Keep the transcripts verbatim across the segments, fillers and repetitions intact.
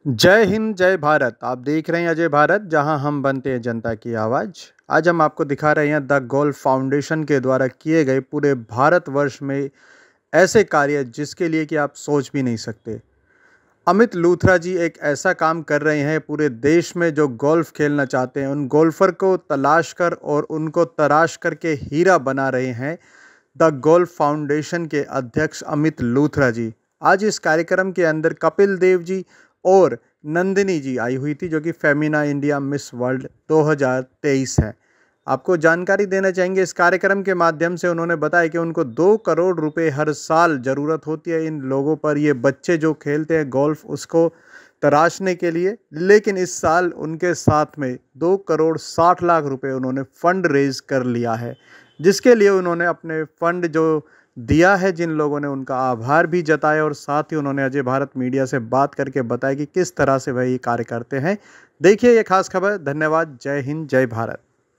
जय हिंद, जय भारत। आप देख रहे हैं अजय भारत, जहां हम बनते हैं जनता की आवाज़। आज हम आपको दिखा रहे हैं द गोल्फ फाउंडेशन के द्वारा किए गए पूरे भारतवर्ष में ऐसे कार्य जिसके लिए कि आप सोच भी नहीं सकते। अमित लूथरा जी एक ऐसा काम कर रहे हैं पूरे देश में, जो गोल्फ खेलना चाहते हैं उन गोल्फर को तलाश कर और उनको तराश करके हीरा बना रहे हैं। द गोल्फ फाउंडेशन के अध्यक्ष अमित लूथरा जी आज इस कार्यक्रम के अंदर कपिल देव जी और नंदिनी जी आई हुई थी, जो कि फेमिना इंडिया मिस वर्ल्ड दो हज़ार तेईस है। आपको जानकारी देना चाहेंगे इस कार्यक्रम के माध्यम से। उन्होंने बताया कि उनको दो करोड़ रुपए हर साल ज़रूरत होती है इन लोगों पर, ये बच्चे जो खेलते हैं गोल्फ उसको तराशने के लिए। लेकिन इस साल उनके साथ में दो करोड़ साठ लाख रुपए उन्होंने फ़ंड रेज कर लिया है, जिसके लिए उन्होंने अपने फ़ंड जो दिया है जिन लोगों ने, उनका आभार भी जताया। और साथ ही उन्होंने अजय भारत मीडिया से बात करके बताया कि किस तरह से वह ये कार्य करते हैं। देखिए ये खास खबर। धन्यवाद। जय हिंद, जय भारत।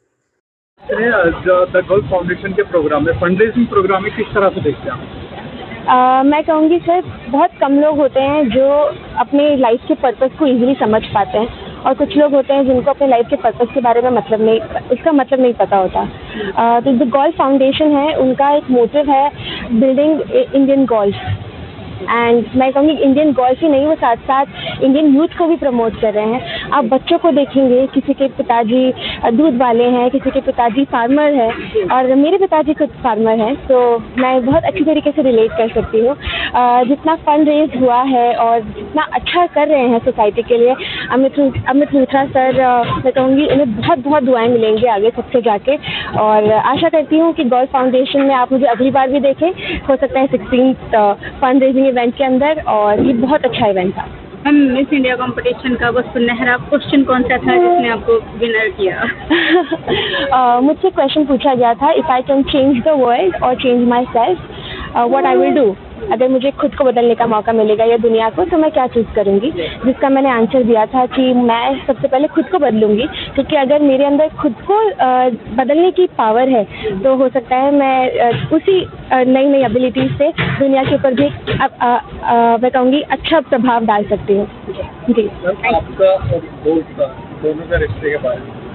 द गोल्फ फाउंडेशन के प्रोग्राम में फंड रेजिंग प्रोग्राम में किस तरह से देखते हैं आप? uh, मैं कहूँगी सर, बहुत कम लोग होते हैं जो अपने लाइफ के पर्पस को इजीली समझ पाते हैं, और कुछ लोग होते हैं जिनको अपने लाइफ के पर्पस के बारे में मतलब नहीं, उसका मतलब नहीं पता होता। uh, तो द गोल्फ फाउंडेशन है, उनका एक मोटिव है बिल्डिंग इंडियन गोल्फ। एंड मैं कहूँगी इंडियन गोल्फ ही नहीं, वो साथ साथ इंडियन यूथ को भी प्रमोट कर रहे हैं। आप बच्चों को देखेंगे, किसी के पिताजी दूध वाले हैं, किसी के पिताजी फार्मर हैं, और मेरे पिताजी खुद फार्मर हैं, तो मैं बहुत अच्छी तरीके से रिलेट कर सकती हूँ। जितना फंड रेज हुआ है और जितना अच्छा कर रहे हैं सोसाइटी के लिए अमित अमित लूथरा सर, मैं कहूँगी उन्हें बहुत बहुत दुआएं मिलेंगी आगे सबसे जाके। और आशा करती हूँ कि गोल्फ फाउंडेशन में आप मुझे अगली बार भी देखें, हो सकता है सिक्सटीन्थ फंड रेजिंग इवेंट के अंदर, और ये बहुत अच्छा इवेंट था। मैम, मिस इंडिया कंपटीशन का वो सुनहरा क्वेश्चन कौन सा था जिसने आपको विनर किया? uh, मुझसे क्वेश्चन पूछा गया था, if I can change the world और change myself, what I will do. अगर मुझे खुद को बदलने का मौका मिलेगा या दुनिया को, तो मैं क्या चूज़ करूँगी। जिसका मैंने आंसर दिया था कि मैं सबसे पहले खुद को बदलूँगी, क्योंकि अगर मेरे अंदर खुद को बदलने की पावर है तो हो सकता है मैं उसी नई नई एबिलिटीज से दुनिया के ऊपर भी मैं कहूँगी अच्छा प्रभाव डाल सकती हूँ। जी। आपका और दोनों का रिश्ते के बारे में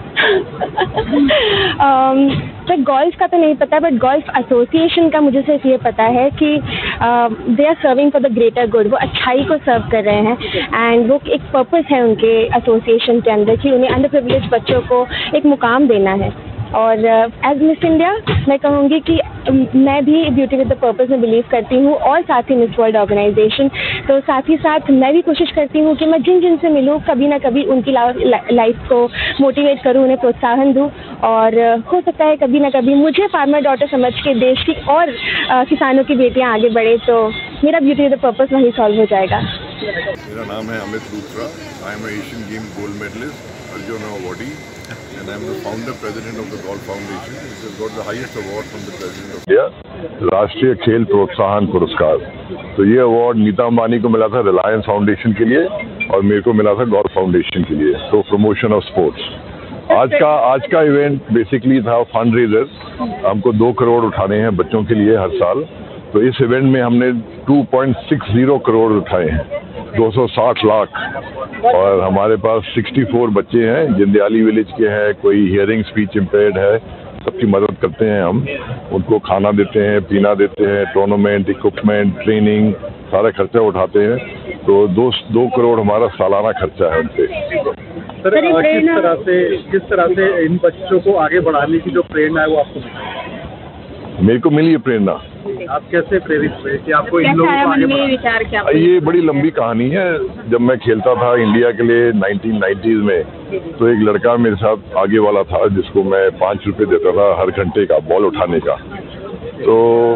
तो गोल्फ का तो नहीं पता, बट गोल्फ एसोसिएशन का मुझे सिर्फ ये पता है कि they are serving for the greater good. वो अच्छाई को सर्व कर रहे हैं, एंड वो एक पर्पस है उनके एसोसिएशन के अंदर कि उन्हें अंडर प्रिविलेज बच्चों को एक मुकाम देना है। और एज मिस इंडिया मैं कहूँगी कि मैं भी ब्यूटी विद द पर्पस में बिलीव करती हूँ, और साथ ही मिस वर्ल्ड ऑर्गेनाइजेशन। तो साथ ही साथ मैं भी कोशिश करती हूँ कि मैं जिन जिन से मिलूँ कभी ना कभी उनकी लाइफ को मोटिवेट करूँ, उन्हें प्रोत्साहन दूँ, और हो सकता है कभी ना कभी मुझे फार्मर डॉटर समझ के देश की और आ, किसानों की बेटियाँ आगे बढ़े, तो मेरा ब्यूटी विद द पर्पस वहीं सॉल्व हो जाएगा। मेरा नाम है Amit Luthra. I am Asian game gold medallist, Arjun awardee, and I am the founder president of the Golf Foundation. It has got the highest award from the President of India, राष्ट्रीय खेल प्रोत्साहन पुरस्कार। तो ये अवार्ड नीता अंबानी को मिला था रिलायंस फाउंडेशन के लिए, और मेरे को मिला था गोल्फ फाउंडेशन के लिए, तो प्रमोशन ऑफ स्पोर्ट्स। आज का आज का इवेंट बेसिकली था फंड रेजर। हमको दो करोड़ उठाने हैं बच्चों के लिए हर साल। तो इस इवेंट में हमने दो पॉइंट छह ज़ीरो करोड़ उठाए हैं, दो सौ साठ लाख। और हमारे पास चौंसठ बच्चे हैं, जिंदयाली विलेज के हैं, कोई हियरिंग स्पीच इम्पेयर्ड है, सबकी मदद करते हैं हम। उनको खाना देते हैं, पीना देते हैं, टूर्नामेंट, इक्विपमेंट, ट्रेनिंग, सारा खर्चा उठाते हैं। तो दो दो करोड़ हमारा सालाना खर्चा है उनसे। सर, किस तरह से किस तरह से इन बच्चों को आगे बढ़ाने की जो प्रेरणा है वो आपको मिली? मेरे को मिली है प्रेरणा। आप कैसे प्रेरित हुए कि आपको इन लोगों को आगे विचार क्या? ये बड़ी लंबी कहानी है। जब मैं खेलता था इंडिया के लिए नाइनटीन नाइंटीज़ में, तो एक लड़का मेरे साथ आगे वाला था जिसको मैं पाँच रुपये देता था हर घंटे का बॉल उठाने का। तो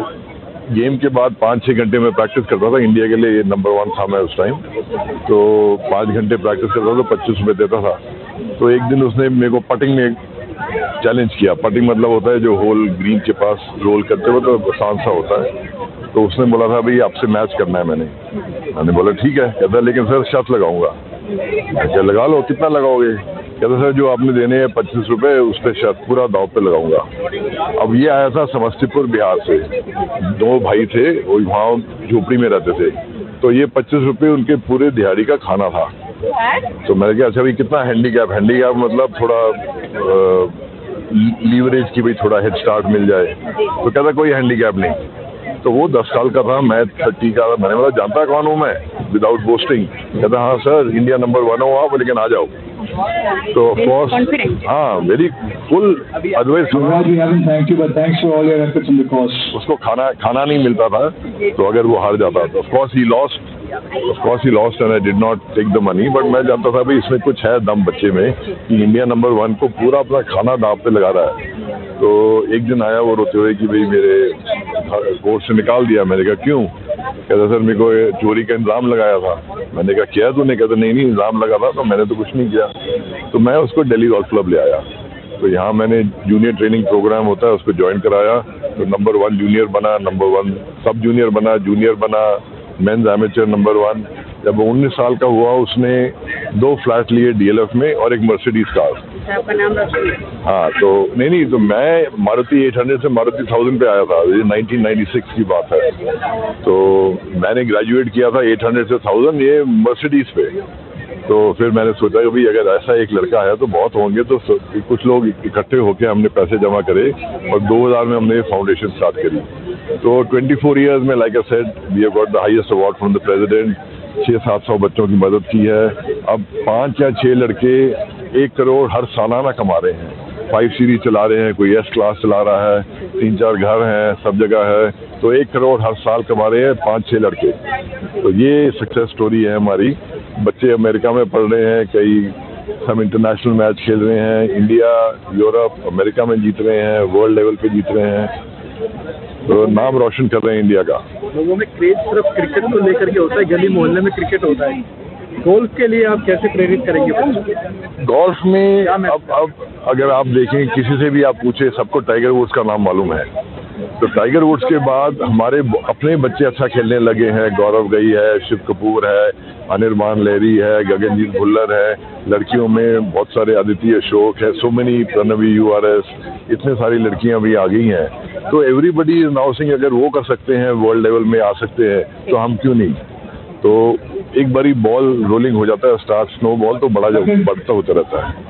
गेम के बाद पाँच छः घंटे में प्रैक्टिस करता था इंडिया के लिए, ये नंबर वन था मैं उस टाइम। तो पाँच घंटे प्रैक्टिस करता था, पच्चीस रुपये देता था। तो एक दिन उसने मेरे को पटिंग में चैलेंज किया। पटिंग मतलब होता है जो होल ग्रीन के पास रोल करते हुए तो आसान सा होता है। तो उसने बोला था भाई आपसे मैच करना है। मैंने मैंने बोला ठीक है। कहता लेकिन सर शर्त लगाऊंगा। क्या लगा लो, कितना लगाओगे? कहता सर जो आपने देने हैं पच्चीस रुपये, उस पर शर्त पूरा दांव पे लगाऊंगा। अब ये आया था समस्तीपुर बिहार से, दो भाई थे, वो वहाँ झोपड़ी में रहते थे। तो ये पच्चीस रुपये उनके पूरे दिहाड़ी का खाना था। तो मैंने कहा अच्छा भाई कितना हैंडीकैप, हैंडीकैप मतलब थोड़ा लीवरेज की भाई थोड़ा हेड स्टार्ट मिल जाए। तो कहता कोई हैंडीकैप नहीं। तो वो दस साल का था, मैं थर्टी का था। मैंने बोला जानता कौन हूँ मैं, विदाउट बोस्टिंग। कहता हाँ सर इंडिया नंबर वन हो आप, लेकिन आ जाओ। तो ऑफ कोर्स हाँ वेरी फुल अदरवाइज उसको खाना खाना नहीं मिलता था, तो अगर वो हार जाता था ऑफ कोर्स ही लॉस्ट ऑफ कोर्स ही lost and I did not take the money. But मैं जानता था भाई इसमें कुछ है दम बच्चे में कि इंडिया नंबर वन को पूरा अपना खाना दाव पे लगा रहा है। तो एक दिन आया वो रोते हुए कि भाई मेरे कोर्ट से निकाल दिया। मैंने कहा क्यों? कहता सर मेरे को चोरी का इंतजाम लगाया था। मैंने कहा क्या तूने? कहता नहीं नहीं इंतजाम लगा था। तो मैंने तो कुछ नहीं किया। तो मैं उसको दिल्ली गोल्फ क्लब ले आया। तो यहाँ मैंने जूनियर ट्रेनिंग प्रोग्राम होता है उसको ज्वाइन कराया। तो नंबर वन जूनियर बना, नंबर वन सब जूनियर बना, जूनियर बना, मेंस एमेचर नंबर वन। जब वो उन्नीस साल का हुआ उसने दो फ्लैट लिए डीएलएफ में और एक मर्सिडीज कार। आपका नाम रोशन? हाँ तो नहीं नहीं तो मैं मारुति आठ सौ से मारुति थाउजेंड पे आया था। ये नाइनटीन नाइंटी सिक्स की बात है। तो मैंने ग्रेजुएट किया था आठ सौ से थाउजेंड, ये मर्सिडीज पे। तो फिर मैंने सोचा कि भाई अगर ऐसा एक लड़का है तो बहुत होंगे। तो कुछ लोग इकट्ठे होकर हमने पैसे जमा करे और दो हज़ार में हमने फाउंडेशन स्टार्ट करी। तो चौबीस इयर्स में like I said we have got the highest award from the president. छः सात सौ बच्चों की मदद की है। अब पाँच या छः लड़के एक करोड़ हर सालाना कमा रहे हैं। फाइव सीरीज चला रहे हैं, कोई एस क्लास चला रहा है, तीन चार घर हैं, सब जगह है। तो एक करोड़ हर साल कमा रहे हैं पाँच छः लड़के। तो ये सक्सेस स्टोरी है हमारी। बच्चे अमेरिका में पढ़ रहे हैं, कई हम इंटरनेशनल मैच खेल रहे हैं, इंडिया, यूरोप, अमेरिका में जीत रहे हैं, वर्ल्ड लेवल पे जीत रहे हैं। तो नाम रोशन कर रहे हैं इंडिया का। लोगों में क्रेज सिर्फ क्रिकेट को लेकर के होता है, गली मोहल्ले में क्रिकेट होता है। गोल्फ के लिए आप कैसे प्रेरित करेंगे? गोल्फ में अब अब अगर आप देखें किसी से भी आप पूछे, सबको टाइगर वुड्स का नाम मालूम है। तो टाइगर वुड्स के बाद हमारे अपने बच्चे अच्छा खेलने लगे हैं। गौरव गई है, शिव कपूर है, अनिर्बान लहरी है, गगनजीत भुल्लर है। लड़कियों में बहुत सारे अदिति अशोक है, सो मेनी प्रणवी यूआरएस, इतने सारी लड़कियां भी आ गई हैं। तो एवरीबडी इज नाउ सेइंग अगर वो कर सकते हैं, वर्ल्ड लेवल में आ सकते हैं, तो हम क्यों नहीं? तो एक बारी बॉल रोलिंग हो जाता है, स्टार्ट स्नो बॉल, तो बड़ा बढ़ता होता रहता है।